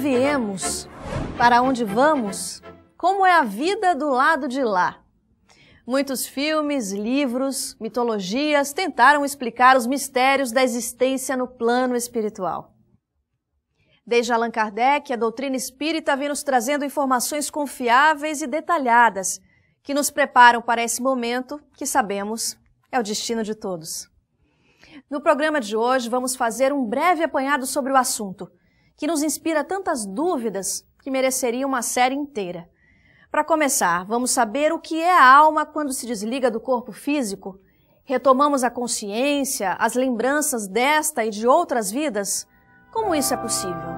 viemos? Para onde vamos? Como é a vida do lado de lá? Muitos filmes, livros, mitologias tentaram explicar os mistérios da existência no plano espiritual. Desde Allan Kardec, a doutrina espírita vem nos trazendo informações confiáveis e detalhadas que nos preparam para esse momento que sabemos é o destino de todos. No programa de hoje, vamos fazer um breve apanhado sobre o assunto, que nos inspira tantas dúvidas que mereceria uma série inteira. Para começar, vamos saber o que é a alma quando se desliga do corpo físico? Retomamos a consciência, as lembranças desta e de outras vidas? Como isso é possível?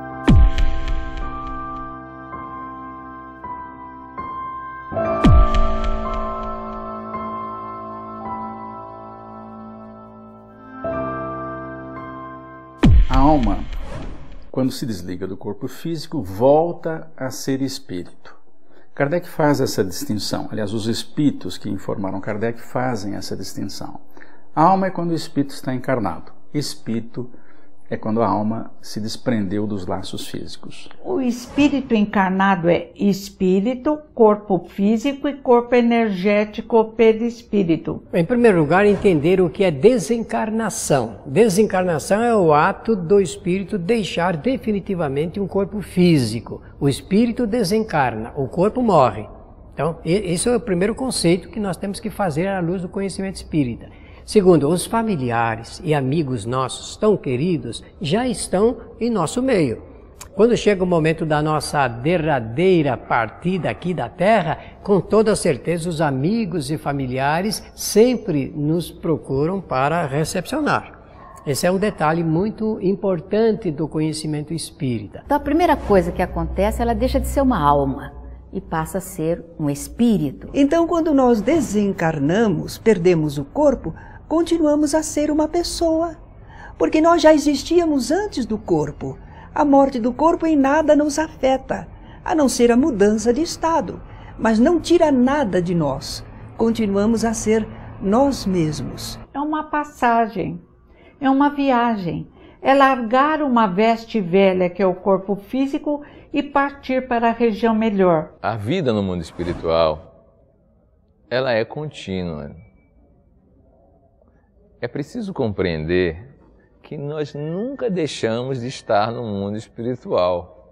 A alma, quando se desliga do corpo físico, volta a ser espírito. Kardec faz essa distinção. Aliás, os espíritos que informaram Kardec fazem essa distinção. A alma é quando o espírito está encarnado. Espírito é quando a alma se desprendeu dos laços físicos. O espírito encarnado é espírito, corpo físico e corpo energético perispírito. Em primeiro lugar, entender o que é desencarnação. Desencarnação é o ato do espírito deixar definitivamente um corpo físico. O espírito desencarna, o corpo morre. Então, esse é o primeiro conceito que nós temos que fazer à luz do conhecimento espírita. Segundo, os familiares e amigos nossos tão queridos já estão em nosso meio. Quando chega o momento da nossa derradeira partida aqui da Terra, com toda certeza os amigos e familiares sempre nos procuram para recepcionar. Esse é um detalhe muito importante do conhecimento espírita. Então a primeira coisa que acontece, ela deixa de ser uma alma e passa a ser um espírito. Então quando nós desencarnamos, perdemos o corpo, continuamos a ser uma pessoa, porque nós já existíamos antes do corpo. A morte do corpo em nada nos afeta, a não ser a mudança de estado, mas não tira nada de nós. Continuamos a ser nós mesmos. É uma passagem, é uma viagem, é largar uma veste velha que é o corpo físico e partir para a região melhor. A vida no mundo espiritual, ela é contínua. É preciso compreender que nós nunca deixamos de estar no mundo espiritual.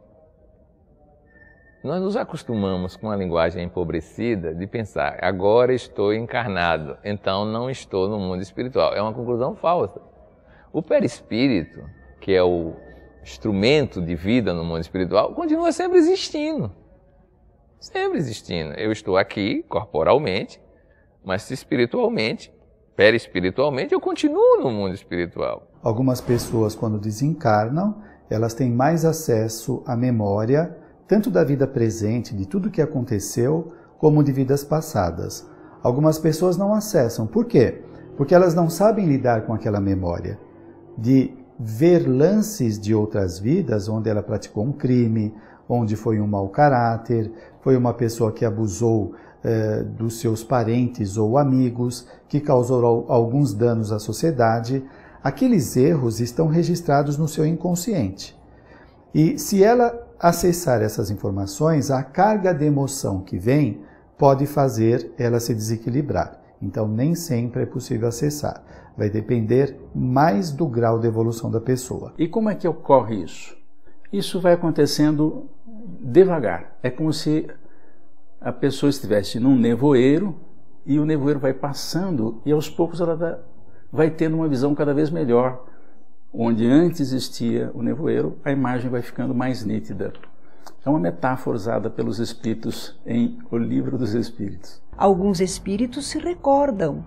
Nós nos acostumamos com a linguagem empobrecida de pensar, agora estou encarnado, então não estou no mundo espiritual. É uma conclusão falsa. O perispírito, que é o instrumento de vida no mundo espiritual, continua sempre existindo. Sempre existindo. Eu estou aqui, corporalmente, mas espiritualmente, perispiritualmente, eu continuo no mundo espiritual. Algumas pessoas, quando desencarnam, elas têm mais acesso à memória, tanto da vida presente, de tudo que aconteceu, como de vidas passadas. Algumas pessoas não acessam. Por quê? Porque elas não sabem lidar com aquela memória. De ver lances de outras vidas, onde ela praticou um crime, onde foi um mau caráter, foi uma pessoa que abusou dos seus parentes ou amigos, que causou alguns danos à sociedade. Aqueles erros estão registrados no seu inconsciente. E se ela acessar essas informações, a carga de emoção que vem pode fazer ela se desequilibrar. Então nem sempre é possível acessar. Vai depender mais do grau de evolução da pessoa. E como é que ocorre isso? Isso vai acontecendo devagar. É como se a pessoa estivesse num nevoeiro e o nevoeiro vai passando e aos poucos ela vai tendo uma visão cada vez melhor. Onde antes existia o nevoeiro, a imagem vai ficando mais nítida. É uma metáfora usada pelos espíritos em O Livro dos Espíritos. Alguns espíritos se recordam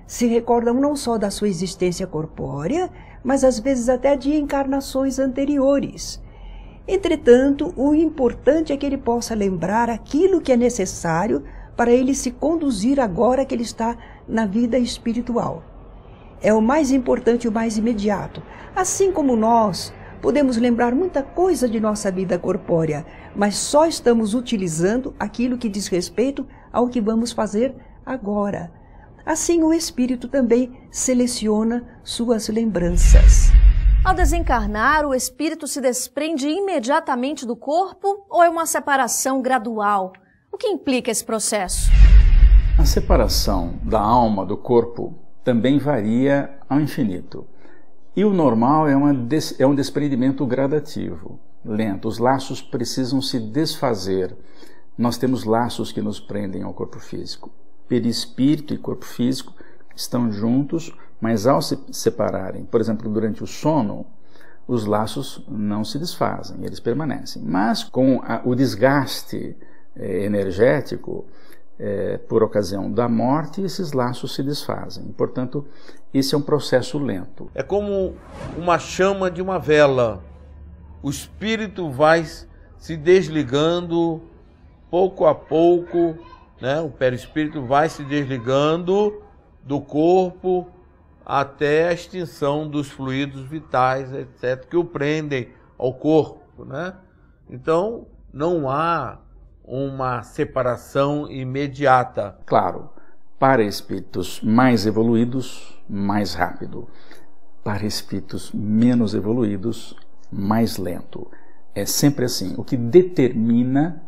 não só da sua existência corpórea, mas às vezes até de encarnações anteriores. Entretanto, o importante é que ele possa lembrar aquilo que é necessário para ele se conduzir agora que ele está na vida espiritual. É o mais importante e o mais imediato. Assim como nós podemos lembrar muita coisa de nossa vida corpórea, mas só estamos utilizando aquilo que diz respeito ao que vamos fazer agora. Assim o espírito também seleciona suas lembranças. Ao desencarnar, o espírito se desprende imediatamente do corpo ou é uma separação gradual? O que implica esse processo? A separação da alma do corpo também varia ao infinito. E o normal é um desprendimento gradativo, lento. Os laços precisam se desfazer. Nós temos laços que nos prendem ao corpo físico. Perispírito e corpo físico estão juntos, mas ao se separarem, por exemplo, durante o sono, os laços não se desfazem, eles permanecem. Mas com o desgaste energético, por ocasião da morte, esses laços se desfazem. Portanto, esse é um processo lento. É como uma chama de uma vela. O espírito vai se desligando pouco a pouco, né? O perispírito vai se desligando do corpo até a extinção dos fluidos vitais, etc., que o prendem ao corpo, né? Então, não há uma separação imediata. Claro, para espíritos mais evoluídos, mais rápido. Para espíritos menos evoluídos, mais lento. É sempre assim. O que determina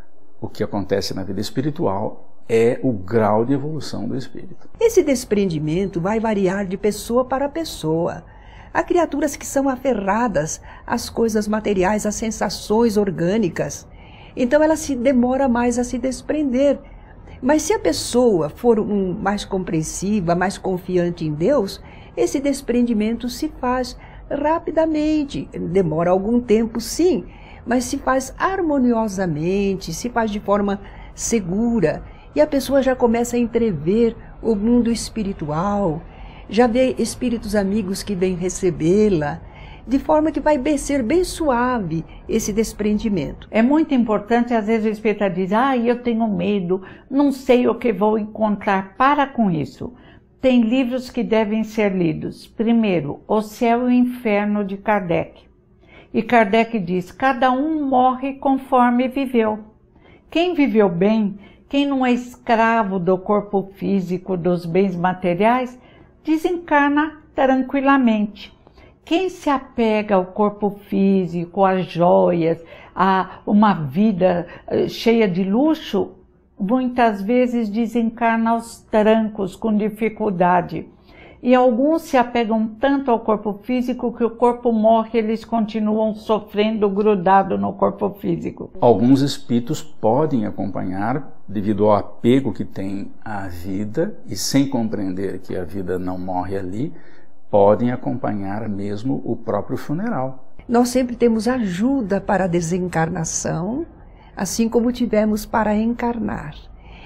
o que acontece na vida espiritual é o grau de evolução do espírito. Esse desprendimento vai variar de pessoa para pessoa. Há criaturas que são aferradas às coisas materiais, às sensações orgânicas. Então ela se demora mais a se desprender. Mas se a pessoa for mais compreensiva, mais confiante em Deus, esse desprendimento se faz rapidamente. Demora algum tempo, sim, mas se faz harmoniosamente, se faz de forma segura. E a pessoa já começa a entrever o mundo espiritual, já vê espíritos amigos que vêm recebê-la, de forma que vai ser bem suave esse desprendimento. É muito importante, às vezes o espírita diz, eu tenho medo, não sei o que vou encontrar. Para com isso. Tem livros que devem ser lidos. Primeiro, O Céu e o Inferno, de Kardec. E Kardec diz, cada um morre conforme viveu. Quem viveu bem, quem não é escravo do corpo físico, dos bens materiais, desencarna tranquilamente. Quem se apega ao corpo físico, às joias, a uma vida cheia de luxo, muitas vezes desencarna aos trancos, com dificuldade. E alguns se apegam tanto ao corpo físico que o corpo morre e eles continuam sofrendo grudado no corpo físico. Alguns espíritos podem acompanhar, devido ao apego que tem à vida, e sem compreender que a vida não morre ali, podem acompanhar mesmo o próprio funeral. Nós sempre temos ajuda para a desencarnação, assim como tivemos para encarnar.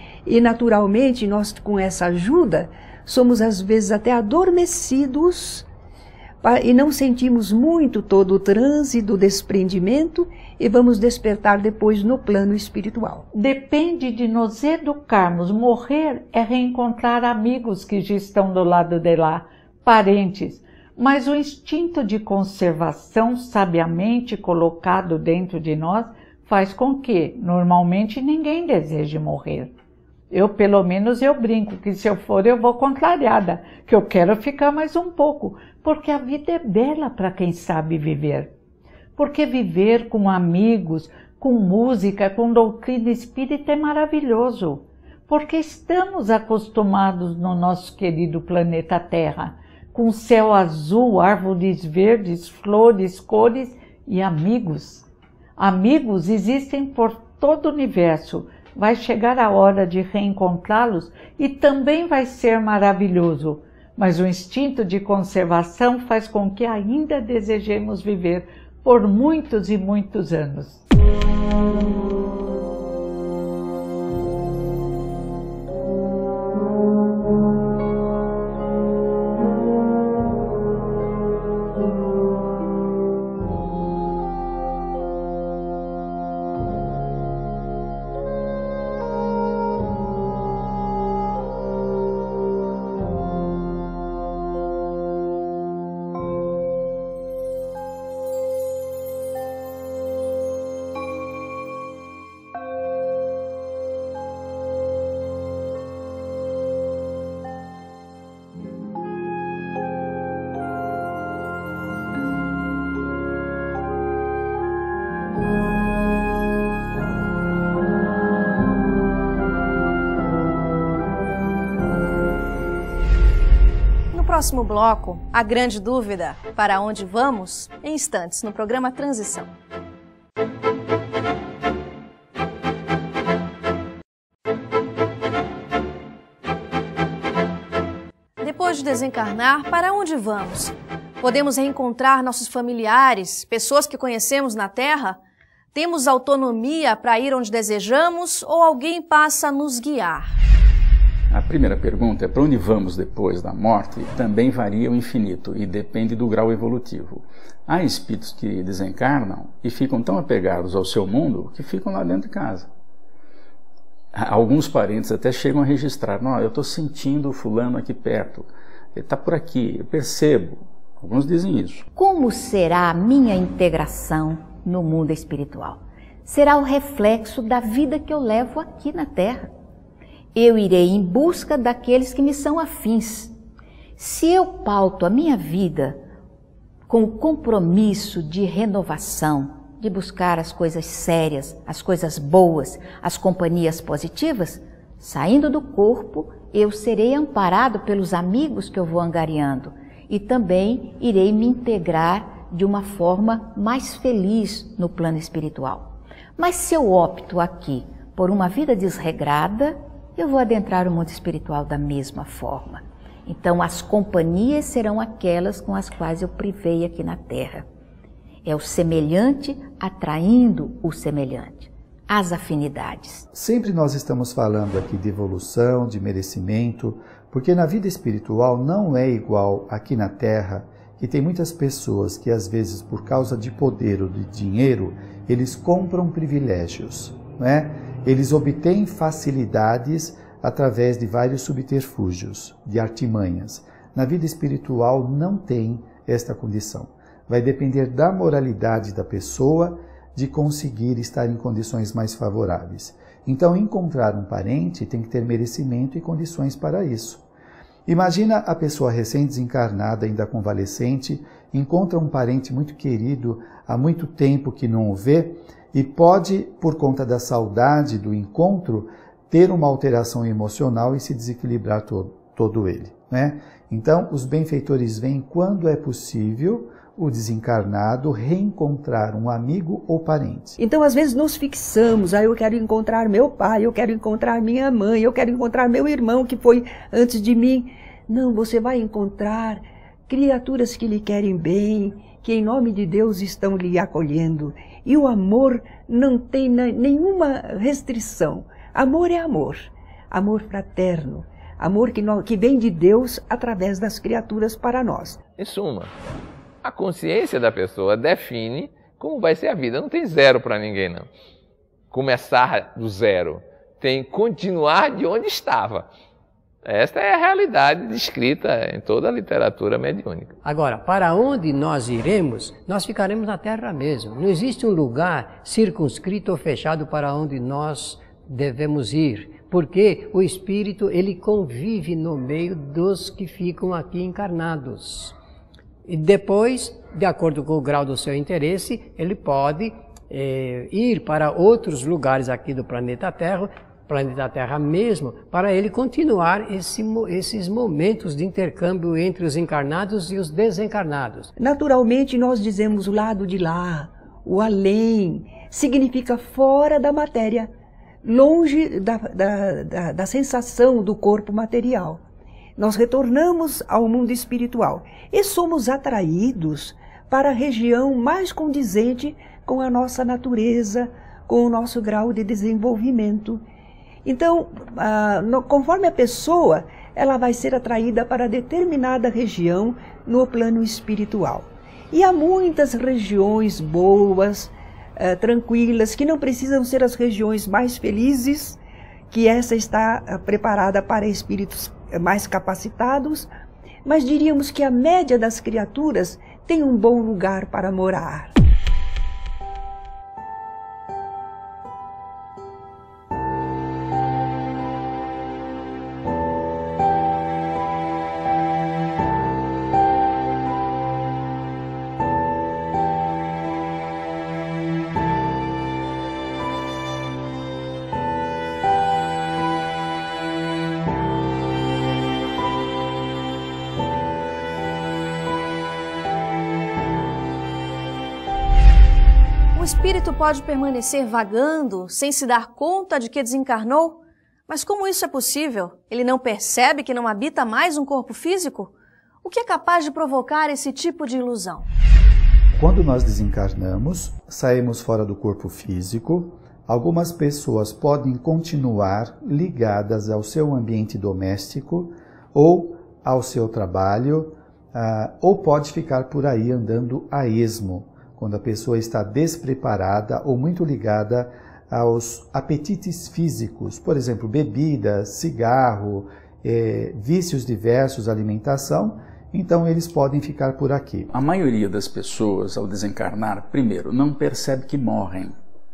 E naturalmente nós, com essa ajuda, somos às vezes até adormecidos e não sentimos muito todo o transe do desprendimento e vamos despertar depois no plano espiritual. Depende de nos educarmos. Morrer é reencontrar amigos que já estão do lado de lá, parentes. Mas o instinto de conservação sabiamente colocado dentro de nós faz com que, normalmente, ninguém deseje morrer. Pelo menos, eu brinco que se eu for, eu vou contrariada, que eu quero ficar mais um pouco, porque a vida é bela para quem sabe viver. Porque viver com amigos, com música, com doutrina espírita é maravilhoso, porque estamos acostumados no nosso querido planeta Terra, com céu azul, árvores verdes, flores, cores e amigos. Amigos existem por todo o universo. Vai chegar a hora de reencontrá-los e também vai ser maravilhoso. Mas o instinto de conservação faz com que ainda desejemos viver por muitos e muitos anos. próximo bloco, a grande dúvida: para onde vamos? Em instantes, no programa Transição. Depois de desencarnar, para onde vamos? Podemos reencontrar nossos familiares, pessoas que conhecemos na Terra? Temos autonomia para ir onde desejamos ou alguém passa a nos guiar? A primeira pergunta é para onde vamos depois da morte, também varia o infinito e depende do grau evolutivo. Há espíritos que desencarnam e ficam tão apegados ao seu mundo que ficam lá dentro de casa. Alguns parentes até chegam a registrar: não, eu estou sentindo o fulano aqui perto, ele está por aqui, eu percebo. Alguns dizem isso. Como será a minha integração no mundo espiritual? Será o reflexo da vida que eu levo aqui na Terra. Eu irei em busca daqueles que me são afins. Se eu pauto a minha vida com o compromisso de renovação, de buscar as coisas sérias, as coisas boas, as companhias positivas, saindo do corpo, eu serei amparado pelos amigos que eu vou angariando e também irei me integrar de uma forma mais feliz no plano espiritual. Mas se eu opto aqui por uma vida desregrada, eu vou adentrar o mundo espiritual da mesma forma. Então as companhias serão aquelas com as quais eu privei aqui na Terra. É o semelhante atraindo o semelhante, as afinidades. Sempre nós estamos falando aqui de evolução, de merecimento, porque na vida espiritual não é igual aqui na Terra, que tem muitas pessoas que às vezes por causa de poder ou de dinheiro, eles compram privilégios, né? Eles obtêm facilidades através de vários subterfúgios, de artimanhas. Na vida espiritual não tem esta condição. Vai depender da moralidade da pessoa de conseguir estar em condições mais favoráveis. Então, encontrar um parente tem que ter merecimento e condições para isso. Imagina a pessoa recém-desencarnada, ainda convalescente, encontra um parente muito querido, há muito tempo que não o vê, e pode, por conta da saudade do encontro, ter uma alteração emocional e se desequilibrar todo ele, né? Então, os benfeitores veem quando é possível o desencarnado reencontrar um amigo ou parente. Então, às vezes, nos fixamos: eu quero encontrar meu pai, eu quero encontrar minha mãe, eu quero encontrar meu irmão que foi antes de mim. Não, você vai encontrar criaturas que lhe querem bem, que em nome de Deus estão lhe acolhendo. E o amor não tem nenhuma restrição. Amor é amor, amor fraterno, amor que vem de Deus através das criaturas para nós. Em suma, a consciência da pessoa define como vai ser a vida. Não tem zero para ninguém, não. Começar do zero. Tem continuar de onde estava. Esta é a realidade descrita em toda a literatura mediúnica. Agora, para onde nós iremos, nós ficaremos na Terra mesmo. Não existe um lugar circunscrito ou fechado para onde nós devemos ir, porque o espírito ele convive no meio dos que ficam aqui encarnados. E depois, de acordo com o grau do seu interesse, ele pode ir para outros lugares aqui do planeta Terra mesmo, para ele continuar esses momentos de intercâmbio entre os encarnados e os desencarnados. Naturalmente, nós dizemos o lado de lá, o além, significa fora da matéria, longe da sensação do corpo material. Nós retornamos ao mundo espiritual e somos atraídos para a região mais condizente com a nossa natureza, com o nosso grau de desenvolvimento. Então, conforme a pessoa, ela vai ser atraída para determinada região no plano espiritual. E há muitas regiões boas, tranquilas, que não precisam ser as regiões mais felizes, que essa está preparada para espíritos mais capacitados, mas diríamos que a média das criaturas tem um bom lugar para morar. espírito pode permanecer vagando sem se dar conta de que desencarnou? Mas como isso é possível? Ele não percebe que não habita mais um corpo físico? O que é capaz de provocar esse tipo de ilusão? Quando nós desencarnamos, saímos fora do corpo físico, algumas pessoas podem continuar ligadas ao seu ambiente doméstico ou ao seu trabalho, ou pode ficar por aí andando a esmo, quando a pessoa está despreparada ou muito ligada aos apetites físicos, por exemplo, bebida, cigarro, vícios diversos, alimentação, então eles podem ficar por aqui. A maioria das pessoas, ao desencarnar, primeiro, não percebe que morrem.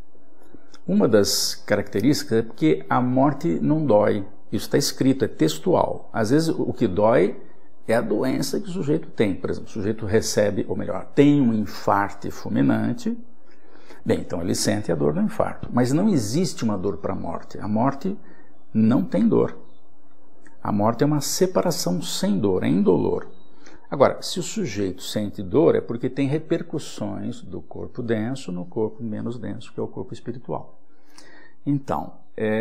Uma das características é porque a morte não dói. Isso está escrito, é textual. Às vezes o que dói é a doença que o sujeito tem. Por exemplo, o sujeito recebe, ou melhor, tem um infarto fulminante. Bem, então ele sente a dor do infarto. Mas não existe uma dor para a morte. A morte não tem dor. A morte é uma separação sem dor, é indolor. Agora, se o sujeito sente dor, é porque tem repercussões do corpo denso no corpo menos denso, que é o corpo espiritual. Então,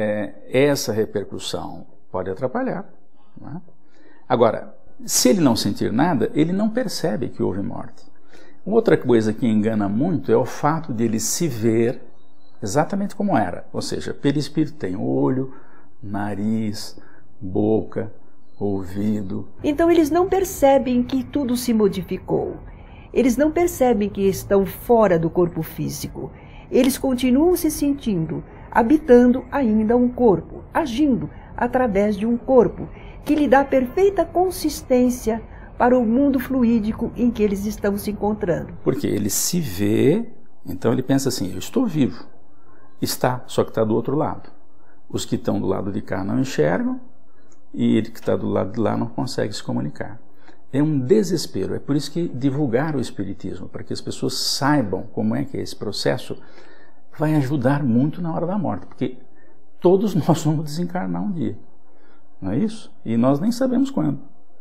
essa repercussão pode atrapalhar, não é? Agora, se ele não sentir nada, ele não percebe que houve morte. Outra coisa que engana muito é o fato de ele se ver exatamente como era. Ou seja, perispírito tem olho, nariz, boca, ouvido. Então eles não percebem que tudo se modificou. Eles não percebem que estão fora do corpo físico. Eles continuam se sentindo, habitando ainda um corpo, agindo através de um corpo que lhe dá perfeita consistência para o mundo fluídico em que eles estão se encontrando. Porque ele se vê, então ele pensa assim, eu estou vivo. Está, só que está do outro lado. Os que estão do lado de cá não enxergam, e ele que está do lado de lá não consegue se comunicar. É um desespero, é por isso que divulgar o Espiritismo, para que as pessoas saibam como é que é esse processo, vai ajudar muito na hora da morte, porque todos nós vamos desencarnar um dia, não é isso? E nós nem sabemos quando.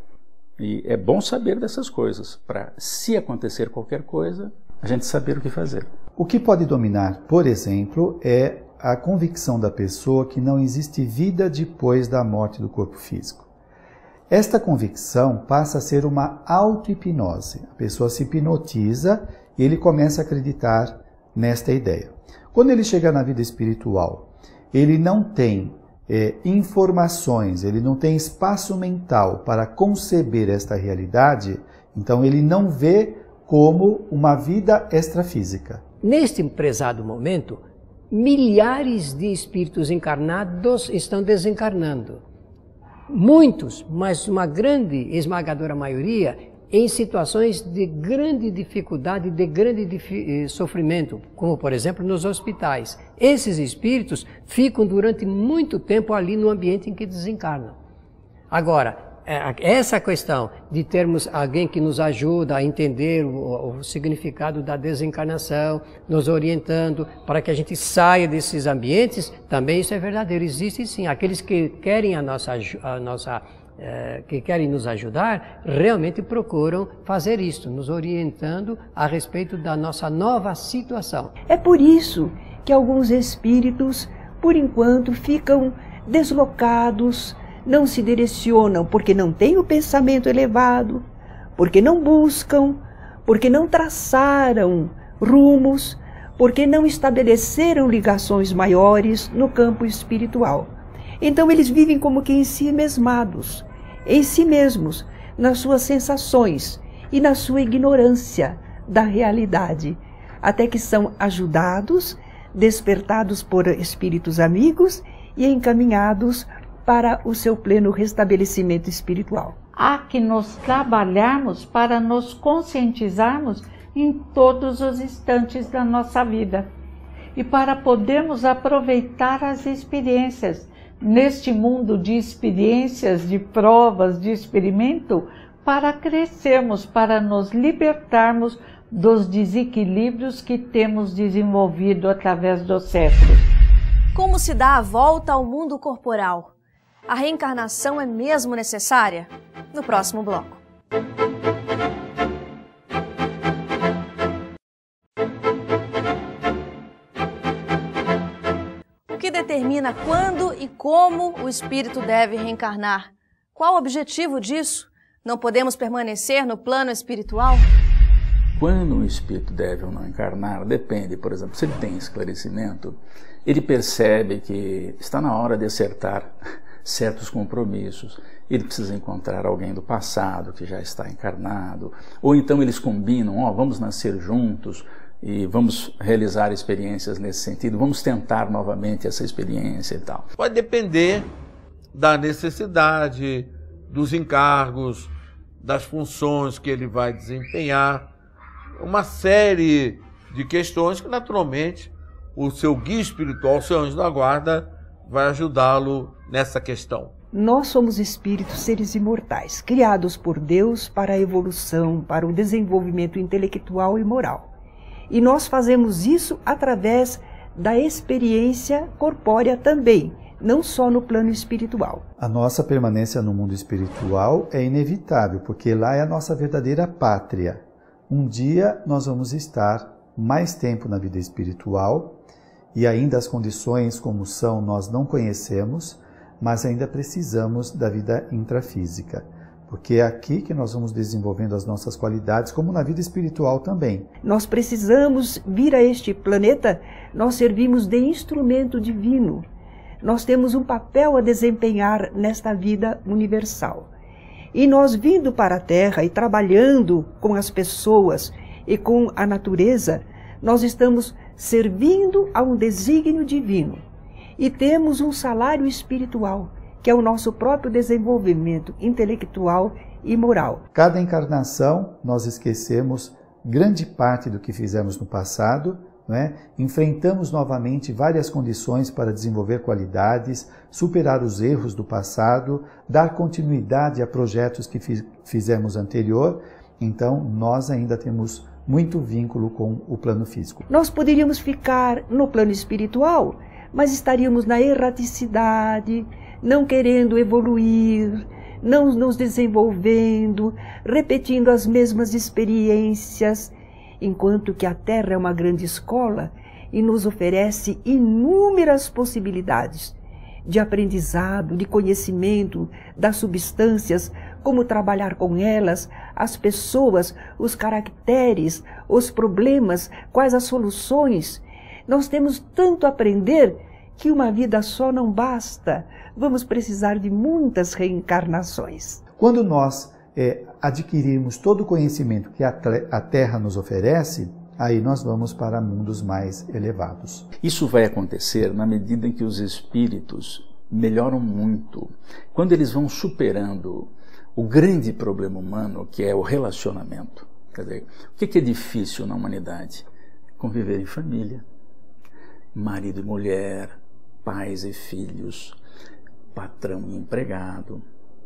E é bom saber dessas coisas, para se acontecer qualquer coisa, a gente saber o que fazer. O que pode dominar, por exemplo, é a convicção da pessoa que não existe vida depois da morte do corpo físico. Esta convicção passa a ser uma auto-hipnose. A pessoa se hipnotiza e ele começa a acreditar nesta ideia. Quando ele chega na vida espiritual, ele não tem informações, ele não tem espaço mental para conceber esta realidade, então ele não vê como uma vida extrafísica. Neste prezado momento, milhares de espíritos encarnados estão desencarnando. Muitos, mas uma grande, esmagadora maioria, em situações de grande dificuldade, de grande sofrimento, como por exemplo nos hospitais. Esses espíritos ficam durante muito tempo ali no ambiente em que desencarnam. Agora, essa questão de termos alguém que nos ajuda a entender o significado da desencarnação, nos orientando para que a gente saia desses ambientes, também isso é verdadeiro. Existe sim, aqueles que querem que querem nos ajudar, realmente procuram fazer isto, nos orientando a respeito da nossa nova situação. É por isso que alguns espíritos, por enquanto, ficam deslocados, não se direcionam porque não têm o pensamento elevado, porque não buscam, porque não traçaram rumos, porque não estabeleceram ligações maiores no campo espiritual. Então eles vivem como que em si mesmados, em si mesmos, nas suas sensações e na sua ignorância da realidade, até que são ajudados, despertados por espíritos amigos e encaminhados para o seu pleno restabelecimento espiritual. Há que nos trabalharmos para nos conscientizarmos em todos os instantes da nossa vida e para podermos aproveitar as experiências neste mundo de experiências, de provas, de experimento, para crescermos, para nos libertarmos dos desequilíbrios que temos desenvolvido através dos séculos. Como se dá a volta ao mundo corporal? A reencarnação é mesmo necessária? No próximo bloco. determina quando e como o espírito deve reencarnar? Qual o objetivo disso? Não podemos permanecer no plano espiritual? Quando um espírito deve ou não encarnar, depende, por exemplo, se ele tem esclarecimento, ele percebe que está na hora de acertar certos compromissos. Ele precisa encontrar alguém do passado que já está encarnado, ou então eles combinam, vamos nascer juntos e vamos realizar experiências nesse sentido, vamos tentar novamente essa experiência e tal. Pode depender da necessidade, dos encargos, das funções que ele vai desempenhar, uma série de questões que naturalmente o seu guia espiritual, o seu anjo da guarda, vai ajudá-lo nessa questão. Nós somos espíritos, seres imortais, criados por Deus para a evolução, para o desenvolvimento intelectual e moral. E nós fazemos isso através da experiência corpórea também, não só no plano espiritual. A nossa permanência no mundo espiritual é inevitável, porque lá é a nossa verdadeira pátria. Um dia nós vamos estar mais tempo na vida espiritual e ainda as condições como são nós não conhecemos, mas ainda precisamos da vida intrafísica, porque é aqui que nós vamos desenvolvendo as nossas qualidades, como na vida espiritual também. Nós precisamos vir a este planeta, nós servimos de instrumento divino. Nós temos um papel a desempenhar nesta vida universal. E nós vindo para a Terra e trabalhando com as pessoas e com a natureza, nós estamos servindo a um desígnio divino. E temos um salário espiritual, que é o nosso próprio desenvolvimento intelectual e moral. Cada encarnação nós esquecemos grande parte do que fizemos no passado, enfrentamos novamente várias condições para desenvolver qualidades, superar os erros do passado, dar continuidade a projetos que fizemos anterior. Então, nós ainda temos muito vínculo com o plano físico. Nós poderíamos ficar no plano espiritual, mas estaríamos na erraticidade, não querendo evoluir, não nos desenvolvendo, repetindo as mesmas experiências, enquanto que a Terra é uma grande escola e nos oferece inúmeras possibilidades de aprendizado, de conhecimento das substâncias, como trabalhar com elas, as pessoas, os caracteres, os problemas, quais as soluções. Nós temos tanto a aprender que uma vida só não basta. Vamos precisar de muitas reencarnações. Quando nós adquirirmos todo o conhecimento que a Terra nos oferece, aí nós vamos para mundos mais elevados. Isso vai acontecer na medida em que os espíritos melhoram muito. Quando eles vão superando o grande problema humano, que é o relacionamento. Quer dizer, o que é difícil na humanidade? Conviver em família, marido e mulher, pais e filhos, patrão e empregado,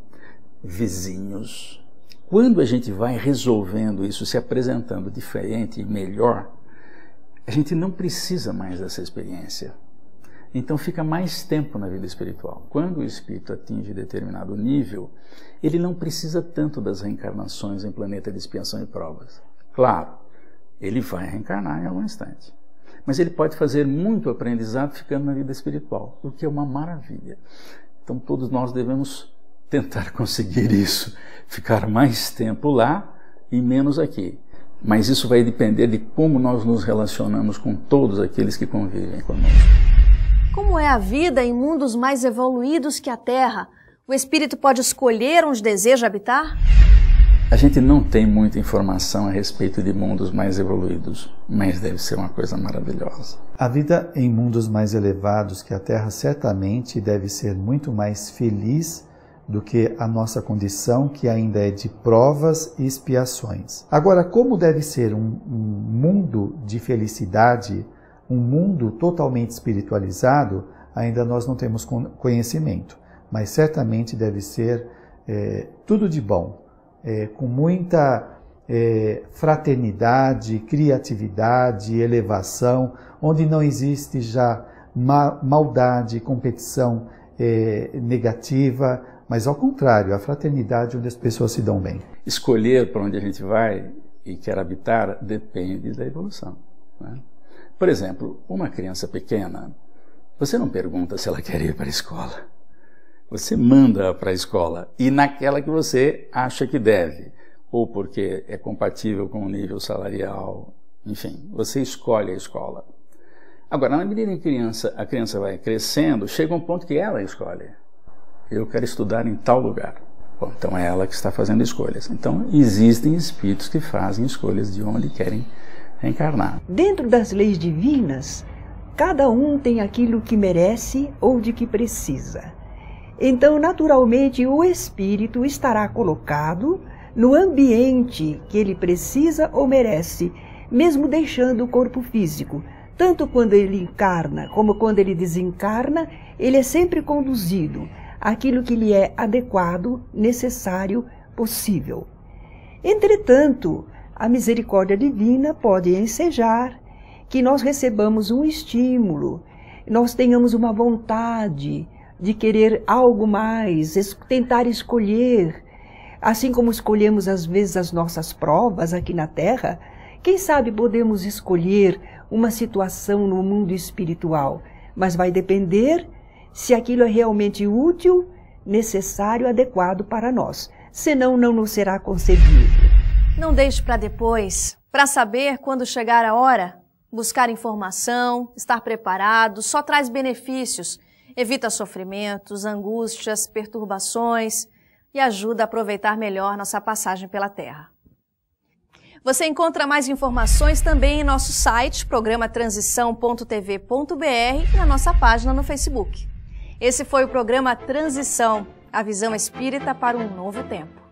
vizinhos. Quando a gente vai resolvendo isso, se apresentando diferente e melhor, a gente não precisa mais dessa experiência. Então fica mais tempo na vida espiritual. Quando o espírito atinge determinado nível, ele não precisa tanto das reencarnações em planeta de expiação e provas. Claro, ele vai reencarnar em algum instante. Mas ele pode fazer muito aprendizado ficando na vida espiritual, o que é uma maravilha. Então todos nós devemos tentar conseguir isso, ficar mais tempo lá e menos aqui. Mas isso vai depender de como nós nos relacionamos com todos aqueles que convivem conosco. Como é a vida em mundos mais evoluídos que a Terra? O espírito pode escolher onde deseja habitar? A gente não tem muita informação a respeito de mundos mais evoluídos, mas deve ser uma coisa maravilhosa. A vida em mundos mais elevados que a Terra certamente deve ser muito mais feliz do que a nossa condição, que ainda é de provas e expiações. Agora, como deve ser um mundo de felicidade, um mundo totalmente espiritualizado, ainda nós não temos conhecimento, mas certamente deve ser tudo de bom, com muita fraternidade, criatividade, elevação, onde não existe já maldade, competição negativa, mas ao contrário, a fraternidade onde as pessoas se dão bem. Escolher para onde a gente vai e quer habitar depende da evolução, né? Por exemplo, uma criança pequena, Você não pergunta se ela quer ir para a escola. Você manda para a escola e naquela que você acha que deve, ou porque é compatível com o nível salarial, enfim, você escolhe a escola. Agora, na medida em que a criança vai crescendo, chega um ponto que ela escolhe. Eu quero estudar em tal lugar. Bom, então é ela que está fazendo escolhas. Então, existem espíritos que fazem escolhas de onde querem reencarnar. Dentro das leis divinas, cada um tem aquilo que merece ou de que precisa. Então, naturalmente, o espírito estará colocado no ambiente que ele precisa ou merece, mesmo deixando o corpo físico. Tanto quando ele encarna como quando ele desencarna, ele é sempre conduzido àquilo que lhe é adequado, necessário, possível. Entretanto, a misericórdia divina pode ensejar que nós recebamos um estímulo, nós tenhamos uma vontade de querer algo mais, tentar escolher, assim como escolhemos às vezes as nossas provas aqui na Terra. Quem sabe podemos escolher uma situação no mundo espiritual, mas vai depender se aquilo é realmente útil, necessário, adequado para nós. Senão, não nos será concedido. Não deixe para depois. Para saber quando chegar a hora, buscar informação, estar preparado, só traz benefícios. Evita sofrimentos, angústias, perturbações e ajuda a aproveitar melhor nossa passagem pela Terra. Você encontra mais informações também em nosso site, programatransição.tv.br e na nossa página no Facebook. Esse foi o programa Transição, a visão espírita para um novo tempo.